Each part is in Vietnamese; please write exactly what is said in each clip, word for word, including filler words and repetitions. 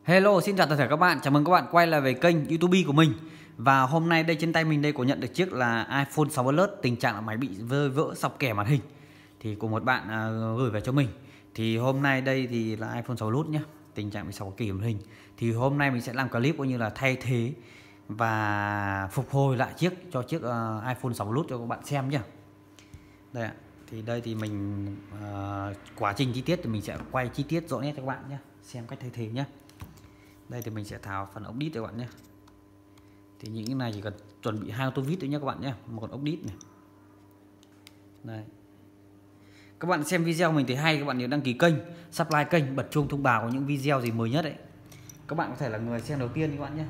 Hello, xin chào tất cả các bạn. Chào mừng các bạn quay lại về kênh YouTube của mình. Và hôm nay đây trên tay mình đây có nhận được chiếc là iPhone sáu Plus, tình trạng là máy bị vỡ vỡ sọc kẻ màn hình. Thì của một bạn à, gửi về cho mình. Thì hôm nay đây thì là iPhone sáu Plus nhé, tình trạng bị sọc kẻ màn hình. Thì hôm nay mình sẽ làm clip coi như là thay thế và phục hồi lại chiếc cho chiếc uh, iPhone sáu Plus cho các bạn xem nhé. Đây ạ. Thì đây thì mình uh, quá trình chi tiết thì mình sẽ quay chi tiết rõ nét cho các bạn nhé, xem cách thay thế nhé. Đây thì mình sẽ tháo phần ốc đít cho các bạn nhé. Thì những cái này chỉ cần chuẩn bị hai ô tô vít thôi nhé các bạn nhé, một con ốc đít này. Đây. Các bạn xem video mình thấy hay, các bạn nhớ đăng ký kênh, subscribe kênh, bật chuông thông báo có những video gì mới nhất đấy. Các bạn có thể là người xem đầu tiên các bạn nhé.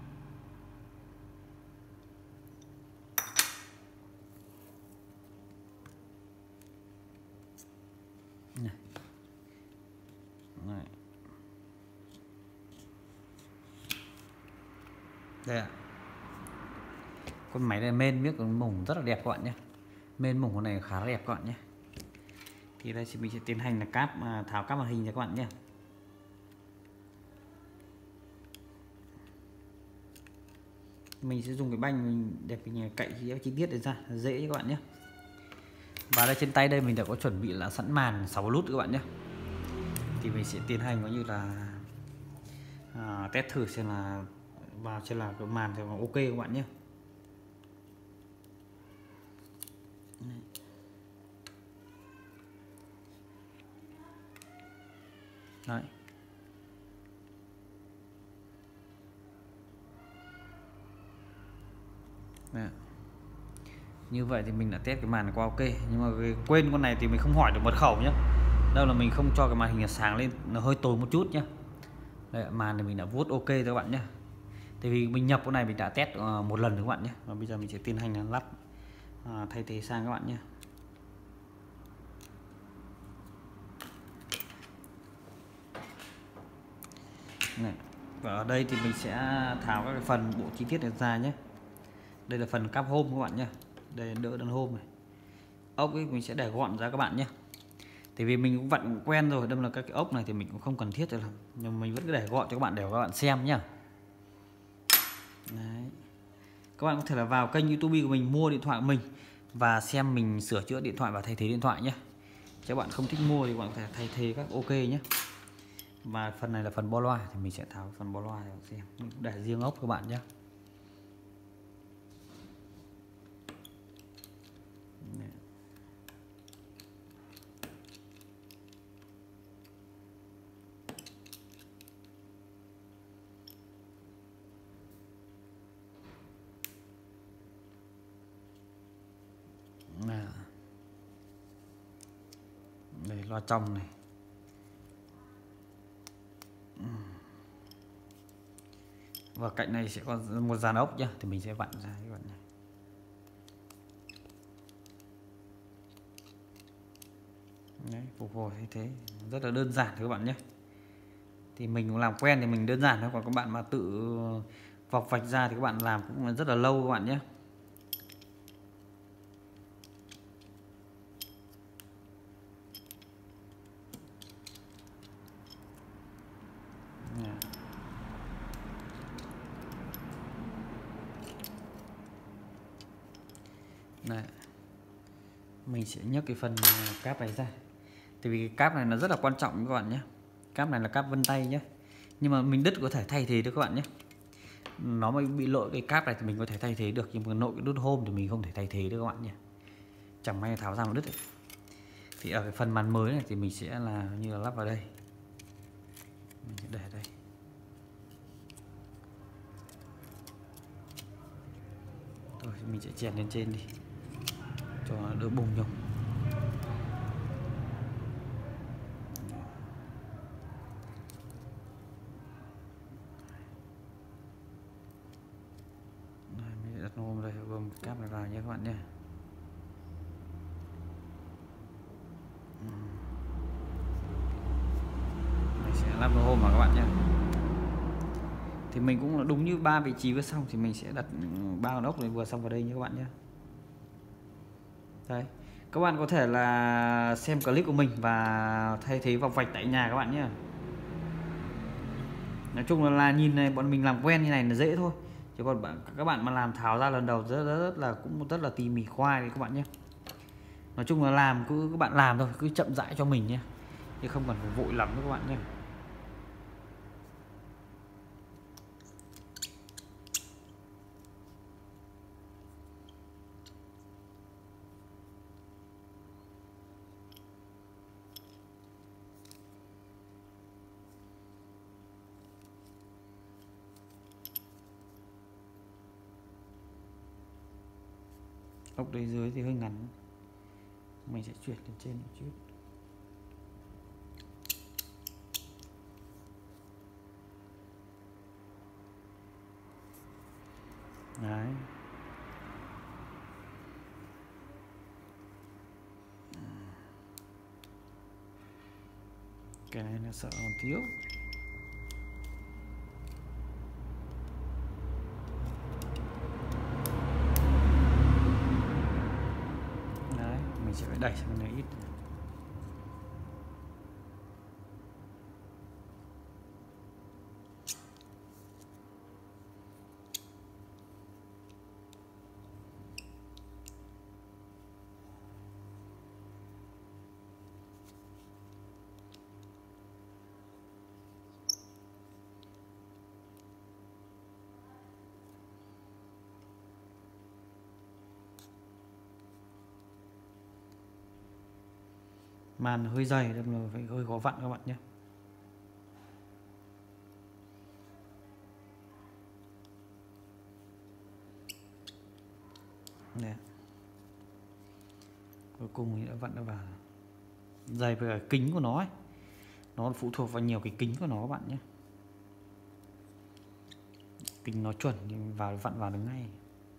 Này. Này. Đây ạ. Con máy này main miếc mủng rất là đẹp các bạn nhé. Main mủng con này khá là đẹp các bạn nhé. Thì đây thì mình sẽ tiến hành là cáp tháo cáp màn hình cho các bạn nhé. Mình sẽ dùng cái banh mình đẹp mình cậy chi tiết để ra dễ cho các bạn nhé. Và đây trên tay đây mình đã có chuẩn bị là sẵn màn sáu Plus các bạn nhé. Thì mình sẽ tiến hành có như là à, test thử xem là vào xem là cái màn thì ok các bạn nhé. Đấy. Đấy. Như vậy thì mình đã test cái màn qua ok, nhưng mà quên con này thì mình không hỏi được mật khẩu nhé. Đâu là mình không cho cái màn hình sáng lên, nó hơi tối một chút nhé. Đây, màn thì mình đã vuốt ok cho các bạn nhé. Tại vì mình nhập con này mình đã test uh, một lần các bạn nhé. Và bây giờ mình sẽ tiến hành là lắp uh, thay thế sang các bạn nhé. Này. Và ở đây thì mình sẽ tháo các cái phần bộ chi tiết này ra nhé. Đây là phần cáp hôm các bạn nhé. Đây đỡ đàn hôm này. Ốc ấy mình sẽ để gọn ra các bạn nhé. Tại vì mình cũng vặn cũng quen rồi, đâm là các cái ốc này thì mình cũng không cần thiết rồi, nhưng mình vẫn cứ để gọn cho các bạn để các bạn xem nhá. Đấy. Các bạn có thể là vào kênh YouTube của mình mua điện thoại của mình và xem mình sửa chữa điện thoại và thay thế điện thoại nhé. Các bạn không thích mua thì các bạn có thể thay thế các ok nhé. Và phần này là phần bo loa thì mình sẽ tháo phần bo loa để xem, để riêng ốc các bạn nhé. Đây loa trong này. Và cạnh này sẽ có một dàn ốc nhá, thì mình sẽ vặn ra các bạn này. Đấy, phục hồi như thế rất là đơn giản các bạn nhé. Thì mình cũng làm quen thì mình đơn giản thôi, còn các bạn mà tự vọc vạch ra thì các bạn làm cũng rất là lâu các bạn nhé. Này. Mình sẽ nhấc cái phần cáp này ra. Tại vì cái cáp này nó rất là quan trọng các bạn nhé. Cáp này là cáp vân tay nhé. Nhưng mà mình đứt có thể thay thế được các bạn nhé. Nó mà bị lỗi cái cáp này thì mình có thể thay thế được, nhưng mà nội cái nút home thì mình không thể thay thế được các bạn nhé. Chẳng may tháo ra một đứt ấy. Thì ở cái phần màn mới này thì mình sẽ là như là lắp vào đây. Mình sẽ để đây. Rồi mình sẽ chèn lên trên đi cho nó đỡ bùng nhông. Mình đặt hôm đây gồm cáp này vào nhé các bạn nhé. Mình sẽ lắp nó hôm vào các bạn nhé. Thì mình cũng đúng như ba vị trí vừa xong thì mình sẽ đặt ba con ốc này vừa xong vào đây nhé các bạn nhé. Đấy. Các bạn có thể là xem clip của mình và thay thế vòng vạch tại nhà các bạn nhé. Nói chung là, là nhìn này bọn mình làm quen như này là dễ thôi, chứ còn bạn các bạn mà làm tháo ra lần đầu rất, rất, rất là cũng rất là tỉ mỉ khoai đấy các bạn nhé. Nói chung là làm cứ các bạn làm thôi, cứ chậm rãi cho mình nhé, chứ không cần phải vội lắm các bạn nhé. Ốc đây dưới thì hơi ngắn, mình sẽ chuyển lên trên một chút. Đấy. Cái này là sợ còn thiếu. Đấy, mình sẽ phải đẩy sang bên này ít. Màn hơi dày nên là phải hơi khó vặn các bạn nhé. Nè. Cuối cùng mình đã vặn nó vào. Dày với cả kính của nó ấy. Nó phụ thuộc vào nhiều cái kính của nó các bạn nhé. Kính nó chuẩn thì vào vặn vào được ngay.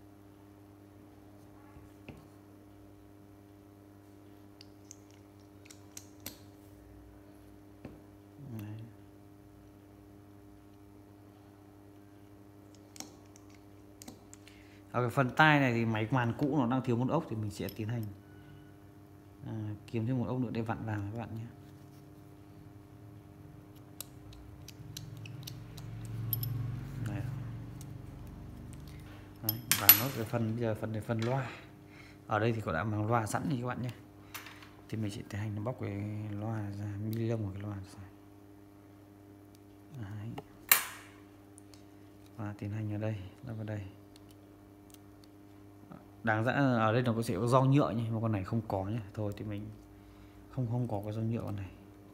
Ở cái phần tai này thì máy màn cũ nó đang thiếu một ốc thì mình sẽ tiến hành à, kiếm thêm một ốc nữa để vặn vào các bạn nhé. Đấy. Đấy, và nó cái phần bây giờ phần này phần loa. Ở đây thì có đã bằng loa sẵn thì các bạn nhé. Thì mình sẽ tiến hành bóc cái loa ra, mi lông của cái loa ra. Đấy. Và tiến hành ở đây, nó vào đây. Đáng ra ở đây nó có sẽ có gioăng nhựa nhé, mà con này không có nhé. Thôi thì mình không không có cái gioăng nhựa con này.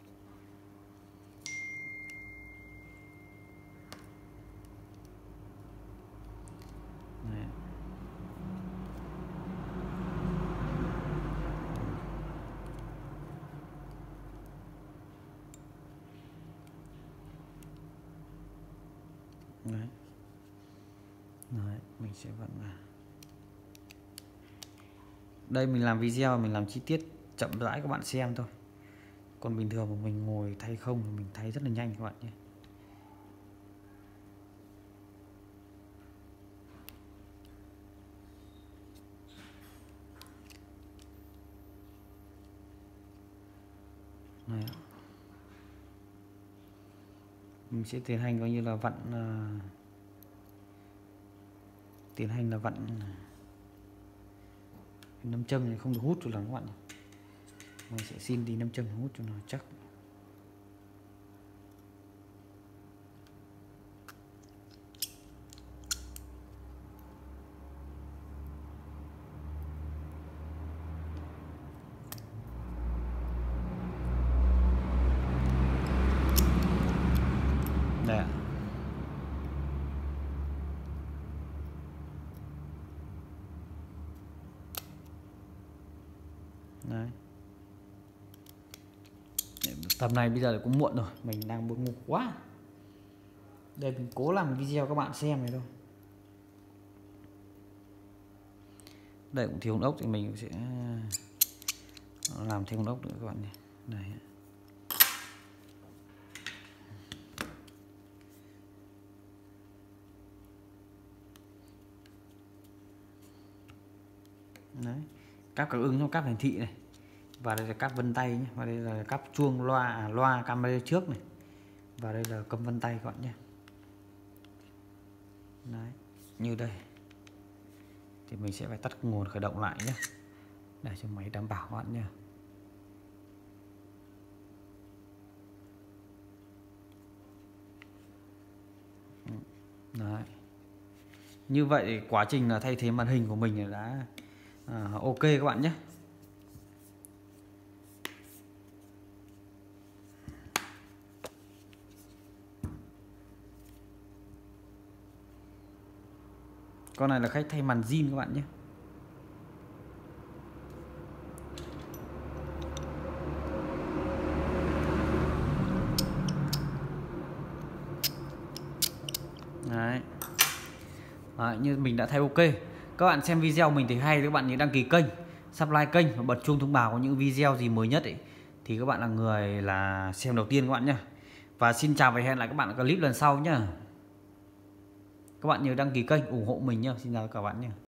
Đấy. Đấy. Đấy, mình sẽ vặn vào. Đây mình làm video, mình làm chi tiết chậm rãi các bạn xem thôi. Còn bình thường mà mình ngồi thay không thì mình thay rất là nhanh các bạn nhé. Này. Mình sẽ tiến hành coi như là vặn uh, tiến hành là vặn nâm châm này không được hút cho lắm các bạn. Mình sẽ xin đi nâm châm hút cho nó chắc. Đây ạ. Đấy. Tầm này bây giờ cũng muộn rồi, mình đang buồn ngủ quá. Đây mình cố làm video các bạn xem này thôi. Đây cũng thiếu một ốc thì mình sẽ làm thêm một ốc nữa các bạn nhé. Đây. Đấy. Cáp cảm ứng trong cáp hiển thị này. Và đây là cáp vân tay nhé. Và đây là cáp chuông loa à, loa camera trước này. Và đây là cầm vân tay các bạn nhé. Đấy, như đây thì mình sẽ phải tắt nguồn khởi động lại nhé, để cho máy đảm bảo các bạn nhé. Đấy. Như vậy quá trình là thay thế màn hình của mình đã à, ok các bạn nhé. Con này là khách thay màn zin các bạn nhé. Đấy. Đấy, như mình đã thay ok. Các bạn xem video mình thì hay, các bạn nhớ đăng ký kênh, subscribe kênh và bật chuông thông báo có những video gì mới nhất ấy, thì các bạn là người là xem đầu tiên các bạn nhé. Và xin chào và hẹn lại các bạn ở clip lần sau nhé. Các bạn nhớ đăng ký kênh ủng hộ mình nhé. Xin chào các bạn nhé.